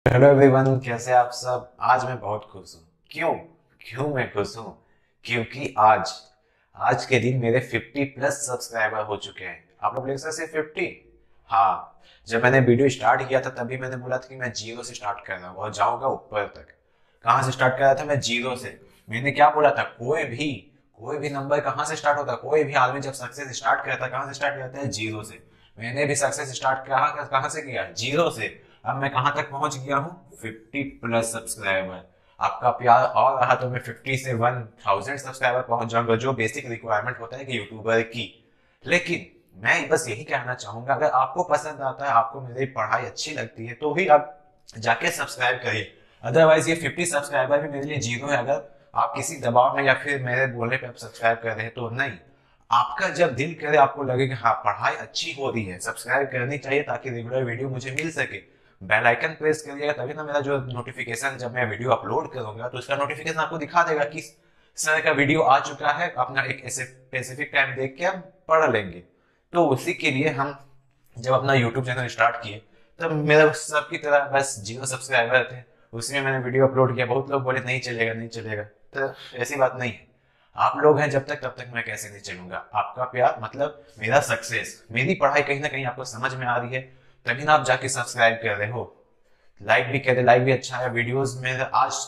Hello everyone, कैसे आप सब। आज मैं बहुत खुश हूँ। क्यों क्यों मैं खुश हूँ? क्योंकि आज आज के दिन मेरे 50 प्लस सब्सक्राइबर हो चुके हैं। आप लोग देख सकते हैं 50। हाँ, जब मैंने वीडियो स्टार्ट किया था तभी मैंने बोला था कि मैं जीरो से स्टार्ट कर रहा हूँ और जाऊंगा ऊपर तक। कहाँ से स्टार्ट कर रहा था मैं? जीरो से। मैंने क्या बोला था? कोई भी नंबर कहाँ से स्टार्ट होता है? कोई भी आदमी जब सक्सेस स्टार्ट करता है कहाँ से स्टार्ट करता है? जीरो से। मैंने भी सक्सेस स्टार्ट कहाँ कहाँ से किया? जीरो से। अब मैं कहाँ तक पहुंच गया हूँ? 50 प्लस सब्सक्राइबर। आपका प्यार और रहा तो मैं 50 से 1000 सब्सक्राइबर पहुंच जाऊंगा, जो बेसिक रिक्वायरमेंट होता है कि यूट्यूबर की। लेकिन मैं बस यही कहना चाहूंगा, अगर आपको पसंद आता है, आपको मेरी पढ़ाई अच्छी लगती है, तो ही आप जाके सब्सक्राइब करिए। अदरवाइज ये 50 सब्सक्राइबर भी मेरे लिए जीरो है। अगर आप किसी दबाव में या फिर मेरे बोलने पे आप सब्सक्राइब कर रहे हैं तो नहीं। आपका जब दिल करे, आपको लगे कि हाँ पढ़ाई अच्छी हो रही है, सब्सक्राइब करनी चाहिए ताकि रेगुलर वीडियो मुझे मिल सके। बेल आइकन प्रेस करिएगा तभी ना मेरा जो नोटिफिकेशन, जब मैं वीडियो अपलोड करूंगा तो उसका नोटिफिकेशन आपको दिखा देगा कि सर का वीडियो आ चुका है। अपना एक ऐसे स्पेसिफिक टाइम देख के हम पढ़ लेंगे। तो उसी के लिए हम जब अपना यूट्यूब चैनल स्टार्ट किए तब मेरा सबकी तरह बस जीरो सब्सक्राइबर थे। उसी में मैंने वीडियो अपलोड किया। बहुत लोग बोले नहीं चलेगा नहीं चलेगा, तो ऐसी बात नहीं है। आप लोग हैं जब तक, तब तक मैं कैसे नहीं चलूंगा। आपका प्यार मतलब मेरा सक्सेस, मेरी पढ़ाई कहीं ना कहीं आपको समझ में आ रही है तभी ना आप जाके सब्सक्राइब कर रहे हो। लाइक भी कहते, लाइक भी अच्छा है। वीडियोस में आज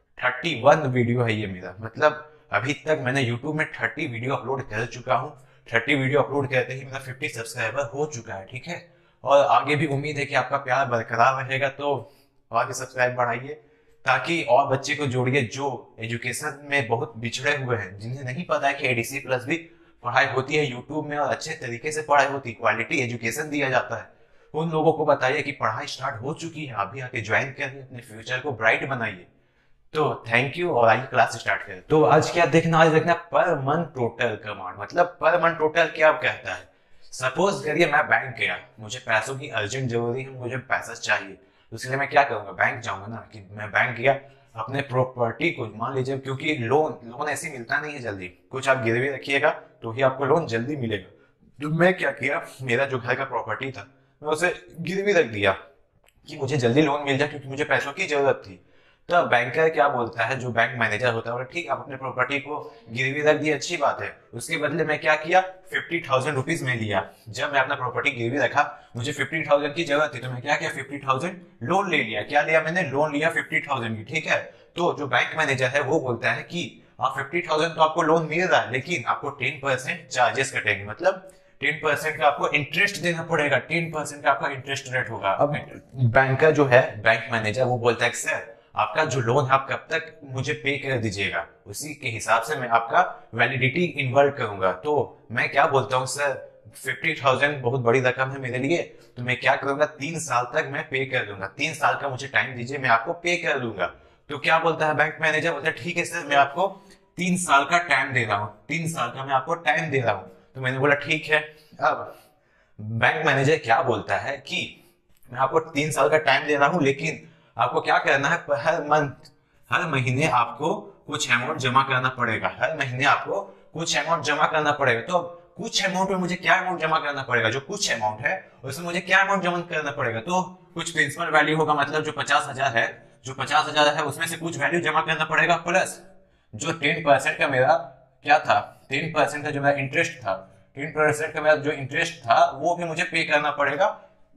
31 वीडियो है ये मेरा, मतलब अभी तक मैंने यूट्यूब में 30 वीडियो अपलोड कर चुका हूँ। 30 वीडियो अपलोड करते ही मेरा 50 सब्सक्राइबर हो चुका है, ठीक है। और आगे भी उम्मीद है कि आपका प्यार बरकरार रहेगा, तो और भी सब्सक्राइब बढ़ाइए ताकि और बच्चे को जोड़िए जो एजुकेशन में बहुत बिछड़े हुए हैं, जिन्हें नहीं पता है कि एडीसी प्लस भी पढ़ाई होती है यूट्यूब में और अच्छे तरीके से पढ़ाई होती है, क्वालिटी एजुकेशन दिया जाता है। उन लोगों को बताइए कि पढ़ाई स्टार्ट हो चुकी है, आप भी आके ज्वाइन करिए, अपने फ्यूचर को ब्राइट बनाइए। तो थैंक यू और आइए क्लास स्टार्ट करें। तो आज क्या देखना? आज देखना पर मंथ टोटल कमांड। मतलब पर मंथ टोटल क्या कहता है? सपोज करिए मैं बैंक गया, मुझे पैसों की अर्जेंट जरूरी है, मुझे पैसा चाहिए, तो इसलिए मैं क्या करूंगा? बैंक जाऊंगा ना। कि मैं बैंक गया, अपने प्रॉपर्टी को मान लीजिए, क्योंकि लोन लोन ऐसे मिलता नहीं है जल्दी, कुछ आप गिरवी रखिएगा तो ही आपको लोन जल्दी मिलेगा। तो मैं क्या किया, मेरा जो घर का प्रॉपर्टी था मैं उसे गिरवी रख दिया कि मुझे जल्दी लोन मिल जाए, क्योंकि मुझे पैसों की जरूरत थी। तो बैंकर क्या बोलता है, जो बैंक मैनेजर होता है, बोला ठीक है आप अपने प्रॉपर्टी को गिरवी रख दी, अच्छी बात है। उसके बदले मैं क्या किया, 50,000 रुपीज में लिया। जब मैं अपना प्रॉपर्टी गिरवी रखा, मुझे 50,000 की जरूरत थी, तो मैं क्या किया, 50,000 लोन ले लिया। क्या लिया मैंने? लोन लिया 50,000 की, ठीक है। तो जो बैंक मैनेजर है वो बोलता है कि हाँ 50,000 तो आपको लोन मिल रहा है, लेकिन आपको 10% चार्जेस कटेंगे। मतलब 10% का आपको इंटरेस्ट देना पड़ेगा, 10% का आपका इंटरेस्ट रेट होगा। अब बैंकर जो है, बैंक मैनेजर, वो बोलता है कि सर आपका जो लोन है आप कब तक मुझे पे कर दीजिएगा, उसी के हिसाब से मैं आपका वैलिडिटी इन्वर्ट करूंगा। तो मैं क्या बोलता हूँ, सर 50,000 बहुत बड़ी रकम है मेरे लिए, तो मैं क्या करूंगा, 3 साल तक मैं पे कर दूंगा। 3 साल का मुझे टाइम दीजिए, मैं आपको पे कर दूंगा। तो क्या बोलता है बैंक मैनेजर? बोलता है ठीक है सर, मैं आपको 3 साल का टाइम दे रहा हूँ, 3 साल का मैं आपको टाइम दे रहा हूँ। तो मैंने बोला ठीक है। अब बैंक मैनेजर क्या बोलता है कि मैं आपको 3 साल का टाइम दे रहा हूं, लेकिन आपको क्या करना है, हर मंथ, हर महीने आपको कुछ अमाउंट जमा करना पड़ेगा। हर महीने आपको कुछ अमाउंट जमा करना पड़ेगा। तो कुछ अमाउंट में मुझे क्या अमाउंट जमा करना पड़ेगा? जो कुछ अमाउंट है उसमें मुझे क्या अमाउंट जमा करना पड़ेगा? तो कुछ प्रिंसिपल वैल्यू होगा, मतलब जो 50,000 है, जो 50,000 है उसमें से कुछ वैल्यू जमा करना पड़ेगा, प्लस जो 10% का मेरा क्या था, 10% का जो मेरा इंटरेस्ट था, 10% का मेरा जो इंटरेस्ट था वो भी मुझे पे करना पड़ेगा,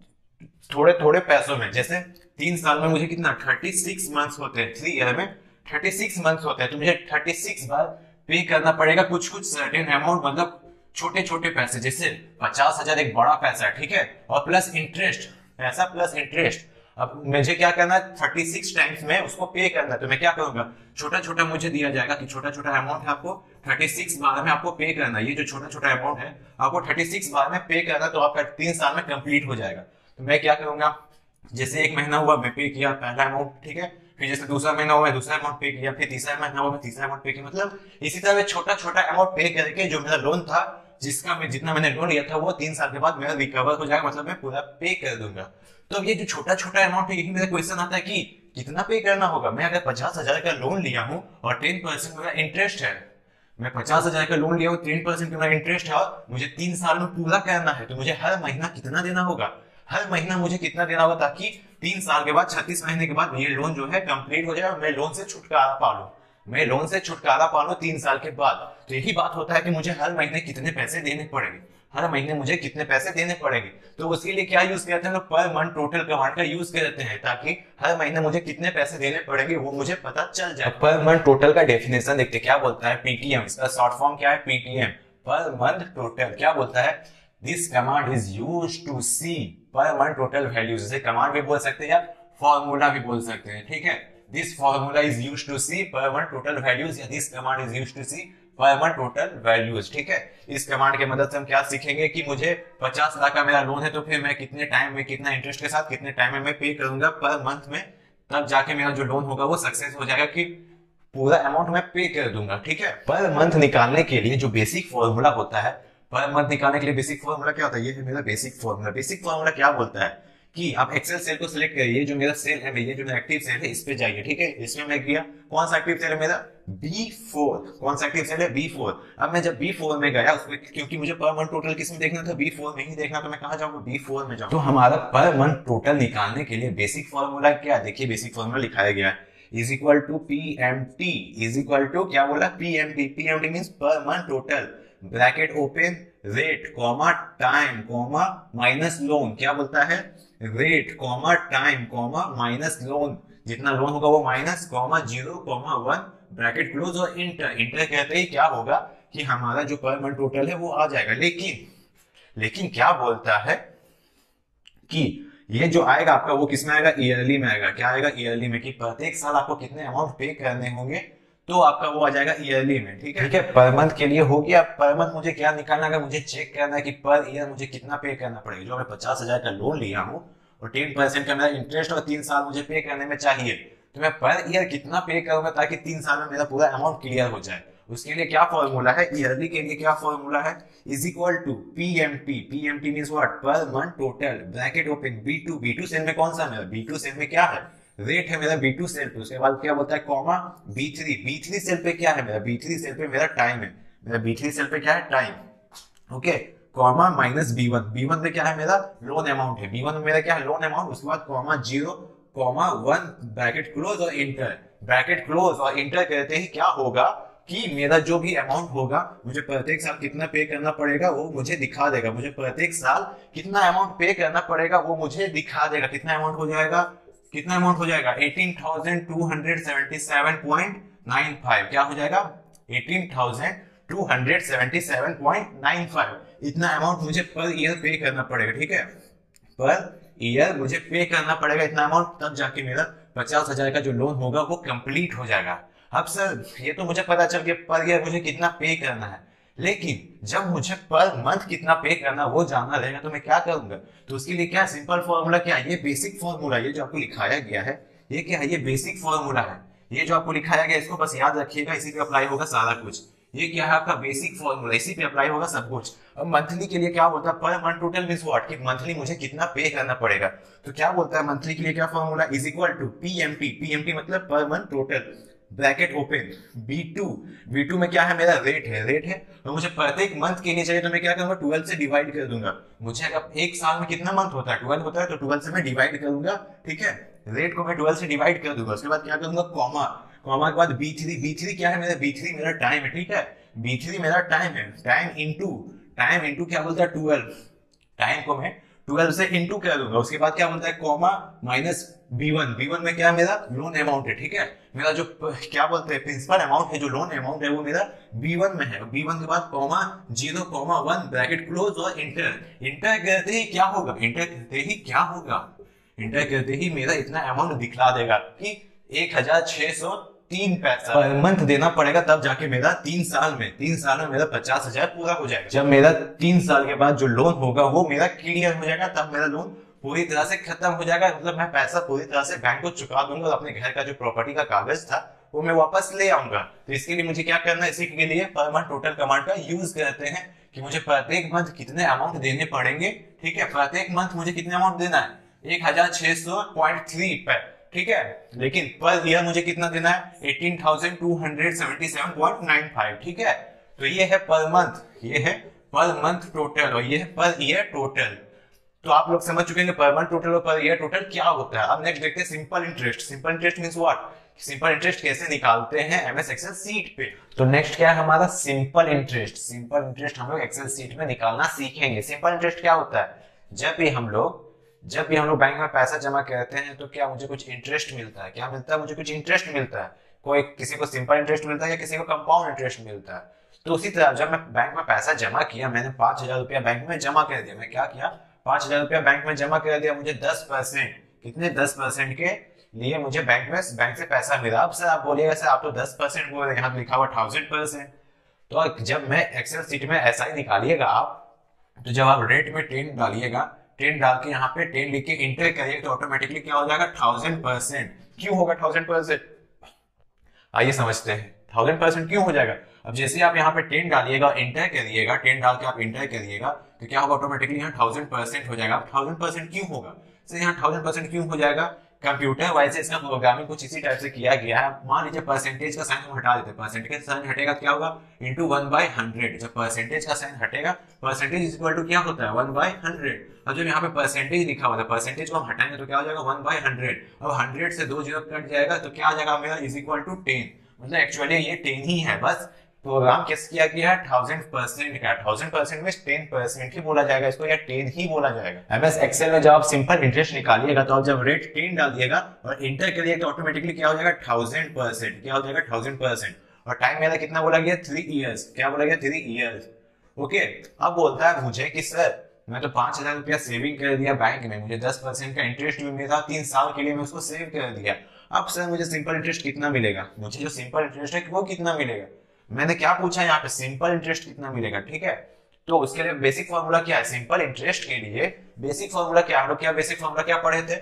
थोड़े थोड़े पैसों में। जैसे 3 साल में मुझे कितना, 36 मंथ्स होते हैं, 3 ईयर में 36 मंथ्स होते हैं, तो मुझे 36 बार पे करना पड़ेगा कुछ कुछ सर्टेन अमाउंट, मतलब छोटे छोटे पैसे। जैसे 50,000 एक बड़ा पैसा है, ठीक है, और प्लस इंटरेस्ट, पैसा प्लस इंटरेस्ट। अब मुझे क्या करना है, 36 टाइम्स में उसको पे करना है। तो मैं क्या करूंगा, छोटा छोटा मुझे दिया जाएगा कि छोटा छोटा अमाउंट है, आपको 36 बार में आपको पे करना है। ये जो छोटा छोटा अमाउंट है आपको 36 बार में पे करना, तो आपका 3 साल में कंप्लीट हो जाएगा। तो मैं क्या करूंगा, जैसे एक महीना हुआ मैं पे किया पहला अमाउंट, ठीक है, फिर जैसे दूसरा महीना हुआ दूसरा अमाउंट पे किया, फिर तीसरा महीना हुआ मैं तीसरा अमाउंट पे किया। मतलब इसी तरह छोटा छोटा अमाउंट पे करके जो मेरा लोन था, जिसका मैं जितना मैंने लोन लिया था, वो 3 साल के बाद मेरा रिकवर हो जाएगा, मतलब मैं पूरा पे कर दूंगा। तो ये जो छोटा छोटा अमाउंट है, यही मेरा क्वेश्चन आता है कि कितना पे करना होगा। मैं अगर 50,000 का लोन लिया हूँ और 10% मेरा इंटरेस्ट है, मैं 50,000 का लोन लिया हूँ, 3% का मेरा इंटरेस्ट है और मुझे 3 साल में पूरा करना है, तो मुझे हर महीना कितना देना होगा? हर महीना मुझे कितना देना होगा ताकि 3 साल के बाद 36 महीने के बाद ये लोन जो है कंप्लीट हो जाए और मैं लोन से छुटकारा पा लूं। मैं लोन से छुटकारा पा लूं 3 साल के बाद। तो यही बात होता है कि मुझे हर महीने कितने पैसे देने पड़ेंगे, हर महीने मुझे कितने पैसे देने पड़ेंगे। तो उसके लिए क्या यूज करते हैं लोग, पर मंथ टोटल कमांड का यूज करते हैं ताकि हर महीने मुझे कितने पैसे देने पड़ेंगे वो मुझे पता चल जाए। पर मंथ टोटल का डेफिनेशन देखते क्या बोलता है, पीटीएम। इसका शॉर्ट फॉर्म क्या है, पीटीएम, पर मंथ टोटल। क्या बोलता है, this command is used to see per month total values. इसे कमांड भी बोल सकते हैं या फॉर्मूला भी बोल सकते हैं, ठीक है। This formula is used to see per month total values, या this command is used to see per month total values, ठीक है। इस कमांड के मदद से हम क्या सीखेंगे कि मुझे 50 लाख का मेरा लोन है तो फिर मैं कितने टाइम में, कितना इंटरेस्ट के साथ कितने टाइम में मैं पे करूंगा पर मंथ में, तब जाके मेरा जो लोन होगा वो सक्सेस हो जाएगा कि पूरा अमाउंट मैं पे कर दूंगा, ठीक है। पर मंथ निकालने के लिए जो बेसिक फॉर्मूला होता है, पर मंथ निकालने के लिए बेसिक फॉर्मूला क्या होता है, ये है मेरा बेसिक फॉर्मूला। बेसिक फॉर्मूला क्या बोलता है कि आप एक्सेल सेल को सिलेक्ट करिए, जो मेरा सेल है, ये जो मेरा एक्टिव सेल है, इस पे जाइए, ठीक है। इसमें मैं गया, कौन सा एक्टिव सेल है मेरा, B4। कौन सा एक्टिव सेल है, B4। अब मैं जब B4 में गया उसमें, क्योंकि मुझे पर मंथ टोटल किसमें देखना था, B4 में ही देखना, तो मैं कहां जाऊंगा, B4 में जाऊंगा। तो हमारा पर मंथ टोटल निकालने के लिए बेसिक फॉर्मूला क्या है, देखिए बेसिक फॉर्मूला लिखाया गया है, is equal to PMT, is equal to क्या बोला, PMT। PMT means per month total, bracket open, rate comma time comma minus loan. क्या बोलता है, rate comma time comma minus loan, जितना लोन होगा वो minus, comma 0 comma 1 bracket close, और enter. Enter कहते ही क्या होगा कि हमारा जो पर मंथ टोटल है वो आ जाएगा। लेकिन क्या बोलता है कि ये जो आएगा आपका वो किसमें आएगा, ईयरली में आएगा। क्या आएगा, ईयरली में, कि प्रत्येक साल आपको कितने अमाउंट पे करने होंगे, तो आपका वो आ जाएगा ईयरली में, ठीक है। ठीक है, पर मंथ के लिए हो गया। पर मंथ मुझे क्या निकालना है, मुझे चेक करना है कि पर ईयर मुझे कितना पे करना पड़ेगा। जो मैं 50,000 का लोन लिया हूँ और 10% का मेरा इंटरेस्ट और 3 साल मुझे पे करने में चाहिए, तो मैं पर ईयर कितना पे करूंगा ताकि 3 साल में मेरा पूरा अमाउंट क्लियर हो जाए। उसके लिए क्या फॉर्मूला है, ईयरली के लिए क्या फॉर्मूला है, is equal to PMT। PMT means what, per month total, bracket open, B2। B2 cell में कौन सा मेरा, B2 सेल में क्या है, रेट है मेरा B2 सेल पे। उसके बाद क्या बोलता है, कॉमा B3। B3 सेल पे क्या है मेरा, B3 सेल पे मेरा टाइम है, मेरा B3 सेल पे क्या है, time, okay, comma minus B1। B1 में क्या है मेरा, लोन अमाउंट है, B1 में मेरा क्या है, लोन अमाउंट। उसके बाद कॉमा 0 कॉमा 1 ब्रैकेट क्लोज और इंटर। ब्रैकेट क्लोज और इंटर कहते ही क्या होगा कि मेरा जो भी अमाउंट होगा, मुझे प्रत्येक साल कितना पे करना पड़ेगा वो मुझे दिखा देगा। मुझे प्रत्येक साल कितना अमाउंट पे करना पड़ेगा वो मुझे दिखा देगा। कितना अमाउंट हो जाएगा, कितना अमाउंट हो जाएगा, 18,277.95। क्या हो जाएगा, 18,277.95। इतना अमाउंट मुझे पर ईयर पे करना पड़ेगा, ठीक है। पर ईयर मुझे पे करना पड़ेगा इतना अमाउंट, तब जाके मेरा 50,000 का जो लोन होगा वो कंप्लीट हो जाएगा। अब सर ये तो मुझे पता चल गया पर ईयर मुझे कितना पे करना है, लेकिन जब मुझे पर मंथ कितना पे करना वो जानना रहेगा तो मैं क्या करूंगा। तो उसके लिए क्या सिंपल फॉर्मूला, क्या ये बेसिक फॉर्मूला, ये जो आपको लिखाया गया है ये क्या है, ये बेसिक फॉर्मूला है। ये जो आपको लिखाया गया इसको बस याद रखिएगा, इसी पे अप्लाई होगा सारा कुछ। ये क्या है आपका बेसिक फॉर्मूला, इसी पे अप्लाई होगा सब कुछ। अब मंथली के लिए क्या बोलता है, per month total means what, कि मंथली मुझे कितना पे करना पड़ेगा। तो क्या बोलता है मंथली के लिए क्या formula, is equal to PMT। PMT मतलब पर month total, bracket open, B2। B2 में क्या है मेरा, रेट है और मुझे प्रत्येक मंथ के लिए चाहिए तो मैं क्या करूंगा, 12 से डिवाइड कर दूंगा। मुझे अगर एक साल में कितना मंथ होता है, 12 होता है, तो 12 से मैं डिवाइड करूंगा, ठीक है। रेट को मैं 12 से डिवाइड कर दूंगा। उसके बाद क्या करूंगा, कॉमा, कॉमा के बाद B3। B3 क्या है मेरा, B3 मेरा टाइम है, ठीक है। B3 मेरा टाइम है, टाइम इंटू क्या बोलता है, 12। टाइम को मैं 12 से इंटू कर दूंगा। उसके बाद क्या बोलता है, कॉमा माइनस B1। B1 में क्या है मेरा, लोन अमाउंट है, ठीक है। मेरा जो क्या बोलते हैं प्रिंसिपल अमाउंट है, जो लोन अमाउंट है वो मेरा B1 में है। B1 के बाद कॉमा 0 कॉमा 1 ब्रैकेट क्लोज और इंटर। इंटर करते ही क्या होगा, इंटर करते ही मेरा इतना अमाउंट दिखला देगा कि 1,603 पैसा पर मंथ देना पड़ेगा, तब जाके मेरा 3 साल में मेरा 50,000 पूरा हो जाएगा। जब मेरा 3 साल के बाद जो लोन होगा वो मेरा क्लियर हो जाएगा, तब मेरा लोन पूरी तरह से खत्म हो जाएगा। मतलब मैं पैसा पूरी तरह से बैंक को चुका दूंगा और अपने घर का जो प्रॉपर्टी का कागज था वो मैं वापस ले आऊंगा। तो इसके लिए मुझे क्या करना है, इसी के लिए पर मंथ टोटल कमांड का यूज करते हैं कि मुझे प्रत्येक मंथ कितने अमाउंट देने पड़ेंगे, ठीक है। प्रत्येक मंथ मुझे कितने अमाउंट देना है, 1,600.3 ठीक है। लेकिन पर ईयर मुझे कितना देना है, 18,277.95, ठीक है। तो ये है पर मंथ, ये है पर मंथ टोटल और ये है पर ईयर टोटल। तो आप लोग समझ चुके हैं पर मंथ टोटल और पर ईयर टोटल क्या होता है। अब नेक्स्ट देखते हैं simple interest. Simple interest means what, simple interest कैसे निकालते हैं एमएस एक्सेल सीट पे। तो नेक्स्ट क्या है हमारा सिंपल इंटरेस्ट। सिंपल इंटरेस्ट हम लोग एक्सेल सीट में निकालना सीखेंगे। सिंपल इंटरेस्ट क्या होता है, जब भी हम लोग बैंक में पैसा जमा करते हैं तो क्या मुझे कुछ इंटरेस्ट मिलता है, क्या मिलता है, मुझे कुछ इंटरेस्ट मिलता है। कोई किसी को सिंपल इंटरेस्ट मिलता है या किसी को कंपाउंड इंटरेस्ट मिलता है। तो उसी तरह जब मैं बैंक में पैसा जमा किया, मैंने 5,000 रुपया बैंक में जमा कर दिया, मैं क्या किया 5,000 रुपया बैंक में जमा कर दिया, मुझे 10% कितने 10% के लिए मुझे बैंक से पैसा मिला। अब सर आप बोलिएगा सर आप तो 10% बोल रहे हैं, यहाँ लिखा हुआ 1000%। तो जब मैं एक्सेल सीट में ऐसा ही निकालिएगा आप, तो जब आप रेट में 10 डालिएगा, 10 डाल के यहाँ पे 10 लिख के इंटर करिएगा तो ऑटोमेटिकली क्या हो जाएगा 1000%। क्यों होगा 1000%, आइए समझते हैं 1000% क्यों हो जाएगा। अब जैसे आप यहाँ पे 10 डालिएगा, इंटर करिएगा, 10 डाल के आप इंटर करिएगा तो क्या होगा ऑटोमेटिकली यहाँ 1000% हो जाएगा। अब 1000% क्यों होगा, सर यहाँ 1000% क्यों हो जाएगा, कंप्यूटर वाइज से इसका प्रोग्रामिंग कुछ इसी टाइप से किया गया है। मान लीजिए परसेंटेज का साइन हम हटा देते हैं, परसेंटेज का साइन हटेगा क्या होगा इंटू 1/100। जब परसेंटेज का साइन हटेगा, परसेंटेज इज इक्वल टू क्या होता है 1/100। और जब यहाँ पे परसेंटेज लिखा हुआ था, परसेंटेज को हम हटाएंगे तो क्या हो जाएगा 1/100। अब 100 से 2 जीरो कट जाएगा तो क्या आ जाएगा मेरा इज इक्वल टू 10। मतलब एक्चुअली ये 10 ही है, बस प्रोग्राम किस किया गया है 1000% का। 1000% में 10% ही बोला जाएगा इसको, या 10 ही बोला जाएगा। एमएस एक्सेल में जब आप सिंपल इंटरेस्ट निकालिएगा तो आप जब रेट 10 डालिएगा और इंटर करिएगा तो ऑटोमेटिकली क्या हो जाएगा 1000%, क्या हो जाएगा 1000%। और टाइम मेरा कितना बोला गया 3 इयर्स, क्या बोला गया 3 इयर्स। ओके, अब बोलता है मुझे कि सर मैं तो 5,000 रुपया सेविंग कर दिया बैंक में, मुझे 10% का इंटरेस्ट भी मिला, 3 साल के लिए मैं उसको सेव कर दिया। अब सर मुझे सिंपल इंटरेस्ट कितना मिलेगा, मुझे जो सिंपल इंटरेस्ट है वो कितना मिलेगा। मैंने क्या पूछा यहाँ पे सिंपल इंटरेस्ट कितना मिलेगा, ठीक है। तो उसके लिए बेसिक फॉर्मूला क्या है, सिंपल इंटरेस्ट के लिए बेसिक फॉर्मूला क्या, हम लोग क्या बेसिक फॉर्मूला क्या पढ़े थे,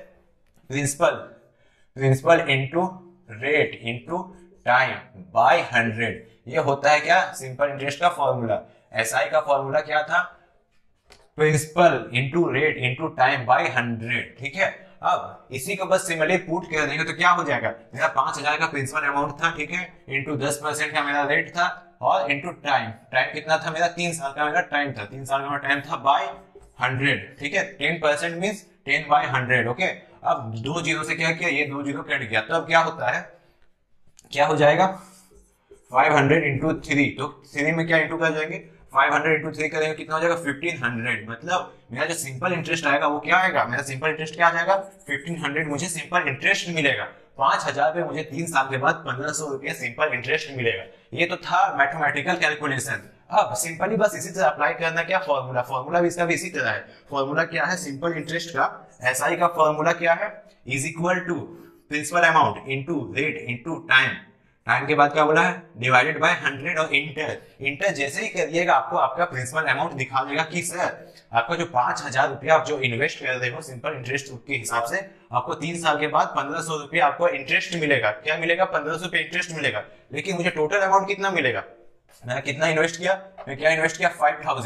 principal into rate into time by 100। ये होता है क्या सिंपल इंटरेस्ट का फॉर्मूला। एसआई का फॉर्मूला क्या था, principal into rate into time by 100, ठीक है। अब इसी को बस सिमिलरली पुट कर देंगे तो क्या हो जाएगा, मेरा 5,000 का प्रिंसिपल अमाउंट था, ठीक है, इंटू 10% का मेरा रेट था और इंटू टाइम, टाइम कितना था मेरा 3 साल का मेरा टाइम था, 3 साल का मेरा टाइम था बाय 100, ठीक है। 10% मींस 10 बाय 100, ओके। अब 2 जीरो से क्या किया, ये 2 जीरो कट गया, तो अब क्या होता है, क्या हो जाएगा 500 इंटू 3, तो 3 में क्या इंटू कर जाएंगे 500 इंटू 3 करेंगे कितना हो जाएगा 1500। मतलब मेरा जो सिंपल इंटरेस्ट आएगा वो क्या आएगा, मेरा सिंपल इंटरेस्ट क्या आ जाएगा 1500, मुझे सिंपल इंटरेस्ट मिलेगा। 5,000 पे मुझे 3 साल के बाद 1,500 रुपया सिंपल इंटरेस्ट मिलेगा। ये तो था मैथमेटिकल कैलकुलेशन। अब सिंपली बस इसी तरह अप्लाई करना, क्या फॉर्मूला, फॉर्मूला भी इसका भी इसी तरह है। फॉर्मूला क्या है सिंपल इंटरेस्ट का, एसआई का फॉर्मूला क्या है, is equal to principal amount into rate into time, time के बाद क्या बोला है डिवाइडेड बाय 100 और इंटर जैसे ही करिएगा आपको आपका प्रिंसिपल अमाउंट दिखा देगा कि सर आपका जो 5,000 रुपया आप जो इन्वेस्ट कर रहे हो सिंपल इंटरेस्ट के हिसाब से, आपको 3 साल के बाद 1,500 रुपया आपको इंटरेस्ट मिलेगा। क्या मिलेगा 1,500 रुपये इंटरेस्ट मिलेगा, लेकिन मुझे टोटल अमाउंट कितना मिलेगा, मैंने कितना इन्वेस्ट किया, मैं क्या इन्वेस्ट किया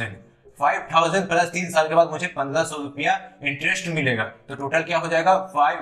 5,000 प्लस 3 साल के बाद मुझे 1,500 रुपया इंटरेस्ट मिलेगा। तो टोटल क्या हो जाएगा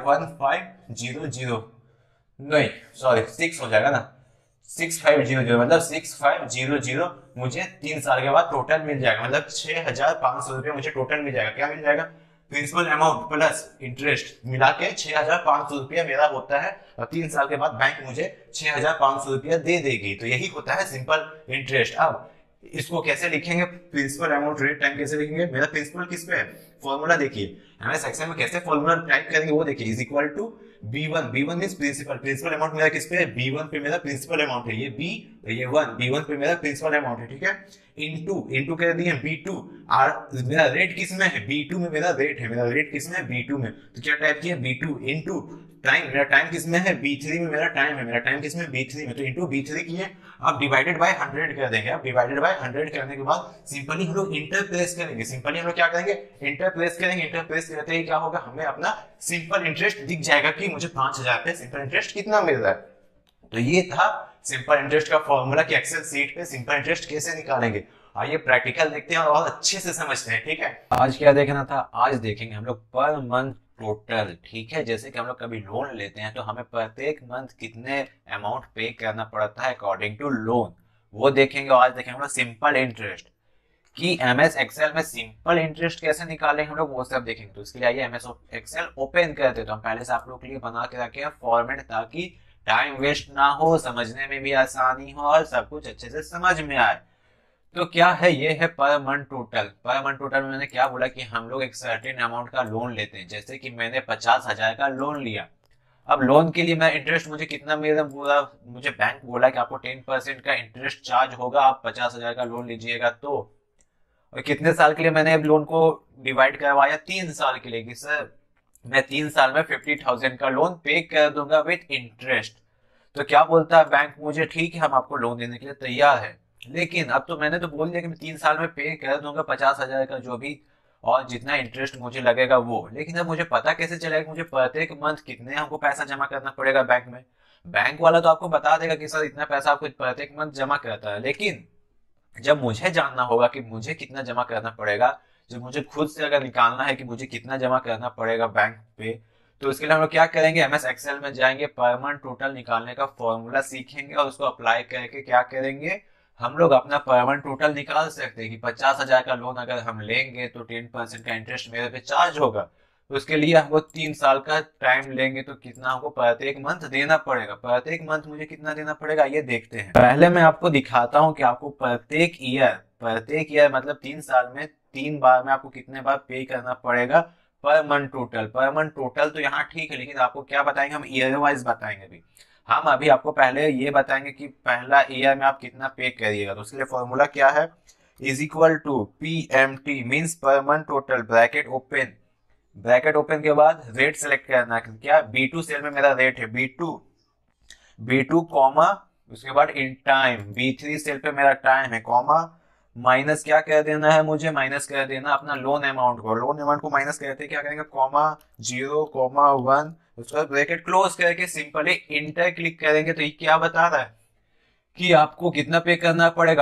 51500, नहीं सॉरी 6 हो जाएगा ना, 6500, मतलब 6500 मुझे 3 साल के बाद टोटल मिल जाएगा। मतलब 6,500 रुपया मुझे टोटल मिल जाएगा। क्या मिल जाएगा प्रिंसिपल अमाउंट प्लस इंटरेस्ट मिला के 6,500 रुपया मेरा होता है और 3 साल के बाद बैंक मुझे 6,500 रुपया दे देगी। तो यही होता है सिंपल इंटरेस्ट। अब इसको कैसे लिखेंगे, प्रिंसिपल अमाउंट रेट टाइम कैसे लिखेंगे, मेरा प्रिंसिपल किस पे है, फॉर्मूला देखिए हमें सेक्शन में कैसे फॉर्मूला टाइप करेंगे वो देखिए, is equal to B1, B1 means principal, principal amount मेरा किस पे है B1 पे मेरा प्रिंसिपल अमाउंट है, ये B ये 1, B1 पे मेरा प्रिंसिपल अमाउंट है, ठीक है। इनटू कर दिए B2, और मेरा रेट किस में है B2 में, मेरा रेट है, मेरा रेट किस में है B2 में, तो क्या टाइप किया B2 इनटू टाइम, मेरा टाइम किस में है B3 में, मेरा टाइम है, मेरा टाइम किस में B3 में, तो इनटू B3 किए। अब डिवाइडेड बाय 100 कर देंगे। अब डिवाइडेड बाय 100 करने के बाद सिंपली हम लोग इंटर प्रेस करेंगे, सिंपली हम लोग क्या करेंगे इंटर प्रेस करेंगे। इंटर प्रेस करते ही क्या होगा, हमें अपना सिंपल इंटरेस्ट दिख जाएगा कि मुझे 5,000 पे सिंपल इंटरेस्ट कितना मिल रहा है। तो ये था सिंपल इंटरेस्ट का फॉर्मूला कि एक्सेल सीट पे सिंपल इंटरेस्ट कैसे निकालेंगे। आइए प्रैक्टिकल देखते हैं और अच्छे से समझते हैं, ठीक है। आज क्या देखना था, आज देखेंगे हम लोग पर मंथ टोटल, ठीक है। जैसे कि हम लोग कभी लोन लेते हैं तो हमें प्रत्येक मंथ कितने अमाउंट पे करना पड़ता है अकॉर्डिंग टू लोन, वो देखेंगे। और आज देखेंगे हम लोग सिंपल इंटरेस्ट कि एमएस एक्सेल में सिंपल इंटरेस्ट कैसे निकालें हम लोग वो सब देखेंगे। तो इसके लिए आइए एमएस एक्सेल ओपन करते तो हम पहले से आप लोग के लिए बना के रखे हैं फॉर्मेट, ताकि टाइम वेस्ट ना हो, समझने में भी आसानी हो और सब कुछ अच्छे से समझ में आए। तो क्या है, ये है per month total. Per month total में मैंने क्या बोला कि हम लोग एक सर्टेन अमाउंट का लोन लेते हैं। जैसे कि मैंने 50,000 का लोन लिया। अब लोन के लिए मैं इंटरेस्ट मुझे कितना मेरा बोला, मुझे बैंक बोला कि आपको 10% का इंटरेस्ट चार्ज होगा, आप 50,000 का लोन लीजिएगा तो। और कितने साल के लिए मैंने लोन को डिवाइड करवाया, 3 साल के लिए, कि सर मैं 3 साल में 50,000 का लोन पे कर दूंगा विथ इंटरेस्ट। तो क्या बोलता है बैंक मुझे, ठीक है हम आपको लोन देने के लिए तैयार है, लेकिन अब तो मैंने तो बोल दिया कि मैं 3 साल में पे कर दूंगा 50,000 का जो भी और जितना इंटरेस्ट मुझे लगेगा वो। लेकिन अब मुझे पता कैसे चलेगा कि मुझे प्रत्येक मंथ कितने हमको पैसा जमा करना पड़ेगा बैंक में। बैंक वाला तो आपको बता देगा कि सर इतना पैसा आपको प्रत्येक मंथ जमा करता है, लेकिन जब मुझे जानना होगा कि मुझे कितना जमा करना पड़ेगा, जब मुझे खुद से अगर निकालना है कि मुझे कितना जमा करना पड़ेगा बैंक पे, तो इसके लिए हम लोग क्या करेंगे, एमएस एक्सेल में जाएंगे, पर मंथ टोटल निकालने का फॉर्मूला सीखेंगे और उसको अप्लाई करके क्या करेंगे, हम लोग अपना पर मंथ टोटल निकाल सकते हैं कि 50,000 का लोन अगर हम लेंगे तो 10% का इंटरेस्ट मेरे पे चार्ज होगा। तो उसके लिए हमको 3 साल का टाइम लेंगे तो कितना हमको प्रत्येक मंथ देना पड़ेगा, प्रत्येक मंथ मुझे कितना देना पड़ेगा ये देखते हैं। पहले मैं आपको दिखाता हूँ कि आपको प्रत्येक ईयर मतलब 3 साल में 3 बार में आपको कितने बार पे करना पड़ेगा per month total. Per month total तो यहाँ ठीक है, लेकिन आपको क्या बताएंगे, हम ईयर वाइज बताएंगे अभी। हम अभी आपको पहले ये बताएंगे कि पहला ईयर में आप कितना पे करिएगा। तो उसके लिए फॉर्मूला क्या है, is equal to PMT means per month total, bracket open के बाद रेट सेलेक्ट करना है, क्या B2 सेल में मेरा रेट है B2 कॉमा, उसके बाद इन टाइम B3 सेल पे मेरा टाइम है कॉमा, माइनस क्या कर देना है, मुझे माइनस कर देना अपना लोन अमाउंट को माइनस करते क्या करेंगे, कॉमा 0,1, उसके बाद ब्रैकेट क्लोज करके सिंपली इंटर क्लिक करेंगे। तो ये क्या बता रहा है कि आपको कितना पे करना पड़ेगा,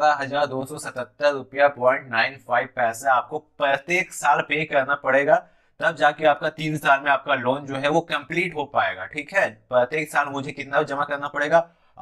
18,277 रुपया 95 आपको प्रत्येक साल पे करना पड़ेगा। तब जाके आपका 3 साल में आपका लोन जो है वो कंप्लीट हो पाएगा। ठीक है, प्रत्येक साल मुझे कितना जमा करना पड़ेगा,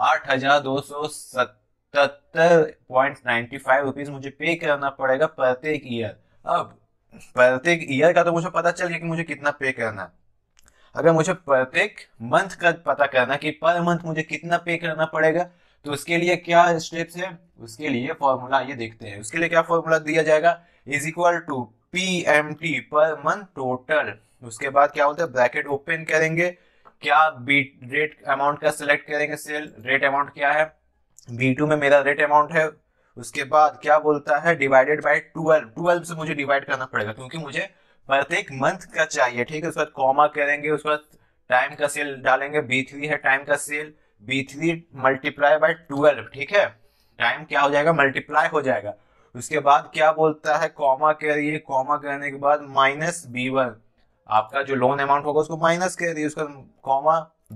8,277.95 मुझे पे करना पड़ेगा प्रत्येक ईयर। अब प्रत्येक ईयर का तो मुझे पता चल गया कि मुझे कितना पे करना है। अगर मुझे प्रत्येक मंथ का पता करना कि पर मंथ मुझे कितना पे करना पड़ेगा, तो उसके लिए क्या स्टेप्स है, उसके लिए फॉर्मूला ये देखते हैं। उसके लिए क्या फॉर्मूला दिया जाएगा, is equal to PMT per month total. उसके बाद क्या बोलते हैं, ब्रैकेट ओपन करेंगे, क्या बीट रेट अमाउंट का सिलेक्ट करेंगे, सेल रेट अमाउंट क्या है, B2 में मेरा रेट अमाउंट है। उसके बाद क्या बोलता है, डिवाइडेड बाय 12 से मुझे डिवाइड करना पड़ेगा क्योंकि मुझे प्रत्येक मंथ का चाहिए। ठीक है, उसके बाद कॉमा करेंगे, उसके बाद टाइम का सेल डालेंगे, B3 है टाइम का सेल, B3 मल्टीप्लाई बाय 12। ठीक है, टाइम क्या हो जाएगा, मल्टीप्लाई हो जाएगा। उसके बाद क्या बोलता है, कॉमा करिए, कॉमा करने के बाद माइनस B1, आपका जो लोन अमाउंट होगा उसको माइनस कर दिए, उसका कॉमा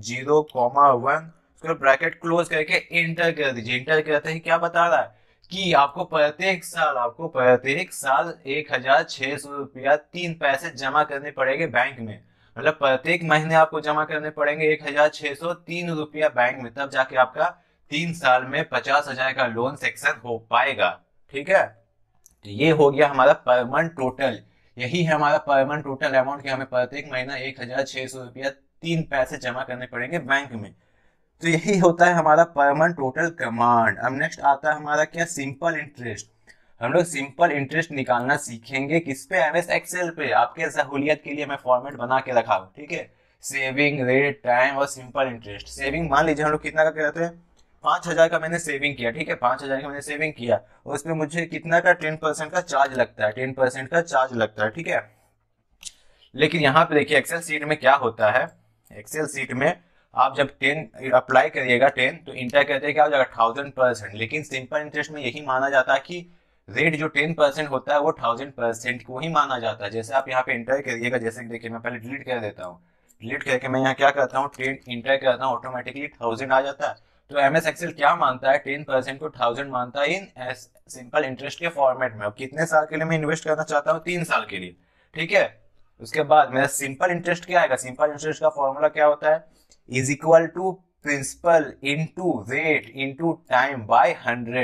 0,1, उसके बाद ब्रैकेट क्लोज करके इंटर कर दीजिए। इंटर करते ही क्या बता रहा है कि आपको प्रत्येक साल 1,600 रुपया 3 पैसे जमा करने पड़ेंगे बैंक में। मतलब प्रत्येक महीने आपको जमा करने पड़ेंगे 1,603 रुपया बैंक में, तब जाके आपका 3 साल में 50,000 का लोन सेक्शन हो पाएगा। ठीक है, तो ये हो गया हमारा पर मंथ टोटल। यही है हमारा पर मंथ टोटल अमाउंट कि हमें प्रत्येक महीना 1,600 रुपया 3 पैसे जमा करने पड़ेंगे बैंक में। तो यही होता है हमारा पर मंथ टोटल कमांड। अब नेक्स्ट आता है हमारा क्या, सिंपल इंटरेस्ट। हम लोग सिंपल इंटरेस्ट निकालना सीखेंगे किस पे, एमएस एक्सेल पे। आपके सहूलियत के लिए मैं फॉर्मेट बना के रखा हूँ। ठीक है, सेविंग, रेट, टाइम और सिंपल इंटरेस्ट। सेविंग मान लीजिए हम लोग कितना का करते हैं, 5,000 का मैंने सेविंग किया। ठीक है, 5,000 का मैंने सेविंग किया और उसमें मुझे कितना का 10% का चार्ज लगता है, 10% का चार्ज लगता है। ठीक है, लेकिन यहाँ पे देखिए एक्सेल सीट में क्या होता है, एक्सेल सीट में आप जब 10 अप्लाई करिएगा 10 तो इंटर करते क्या हो जाएगा 1,000%। लेकिन सिंपल इंटरेस्ट में यही माना जाता है कि रेट जो 10% होता है वो 1,000% को ही माना जाता है। जैसे आप यहाँ पे इंटर करिएगा, जैसे कि देखिए मैं पहले डिलीट कर देता हूँ, डिलीट करके मैं यहाँ क्या करता हूँ 10 इंटर करता हूँ, ऑटोमेटिकली 1,000 आ जाता है। तो एमएस एक्सेल क्या मानता है, 10% को 1,000 मानता है इन सिंपल इंटरेस्ट के फॉर्मेट में। अब कितने साल के लिए मैं इन्वेस्ट करना चाहता हूँ, 3 साल के लिए। ठीक है, उसके बाद मेरा सिंपल इंटरेस्ट क्या आएगा, सिंपल इंटरेस्ट का फॉर्मूला क्या होता है, is equal to principal into rate into time by 100।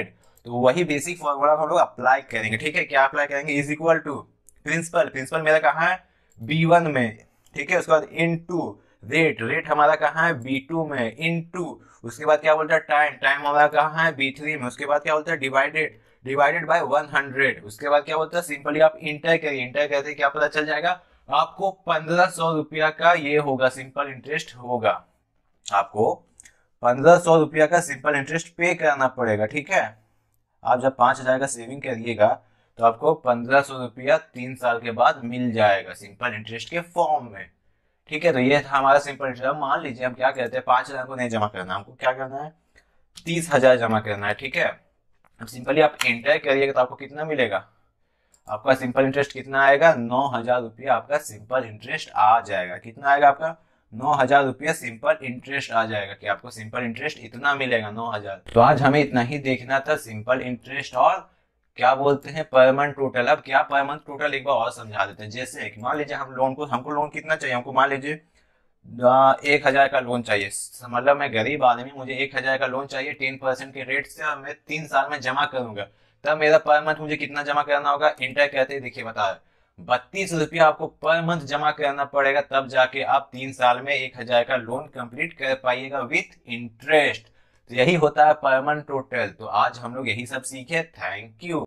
तो वही बेसिक फॉर्मूला हम लोग अप्लाई करेंगे, ठीक है। क्या अप्लाई करेंगे, is equal to principal, principal मेरा कहाँ है B1 में, ठीक है। उसके बाद इनटू रेट, रेट हमारा कहाँ है B2 में, इनटू उसके बाद क्या बोलता है टाइम, टाइम हमारा कहाँ है B3 में। उसके बाद क्या बोलता है डिवाइडेड, डिवाइडेड बाय 100। उसके बाद क्या बोलता है सिंपली आप इंटर करिए, इंटर करते क्या पता चल जाएगा आपको 1500 रुपया का ये होगा सिंपल इंटरेस्ट होगा, आपको 1500 रुपया का सिंपल इंटरेस्ट पे करना पड़ेगा, ठीक है। आप जब 5000 का सेविंग करिएगा तो आपको 1500 रुपया 3 साल के बाद मिल जाएगा सिंपल इंटरेस्ट के फॉर्म में, ठीक है। तो ये था हमारा सिंपल इंटरेस्ट। अब मान लीजिए हम क्या कहते हैं 5000 को नहीं जमा करना, हमको क्या करना है 30,000 जमा करना है, ठीक है। अब सिंपली आप एंटर करिएगा तो आपको कितना मिलेगा, आपका सिंपल इंटरेस्ट कितना आएगा 9,000 रुपया आपका सिंपल इंटरेस्ट आ जाएगा। कितना आएगा आपका 9,000 रुपया सिंपल इंटरेस्ट आ जाएगा, कि आपको सिंपल इंटरेस्ट इतना मिलेगा 9,000। तो आज हमें इतना ही देखना था सिंपल इंटरेस्ट और क्या बोलते हैं पर मंथ टोटल। अब क्या पर मंथ टोटल एक बार और समझा देते हैं। जैसे कि मान लीजिए हम लोन को, हमको लोन कितना चाहिए, हमको मान लीजिए 1,000 का लोन चाहिए, मतलब मैं गरीब आदमी, मुझे 1,000 का लोन चाहिए 10% के रेट से, और मैं 3 साल में जमा करूंगा, तब मेरा पर मंथ मुझे कितना जमा करना होगा। इंटर कहते हैं देखिए बता 32 रुपया आपको पर मंथ जमा करना पड़ेगा, तब जाके आप 3 साल में 1,000 का लोन कंप्लीट कर पाइएगा विथ इंटरेस्ट। तो यही होता है पर मंथ टोटल। तो आज हम लोग यही सब सीखे। Thank you.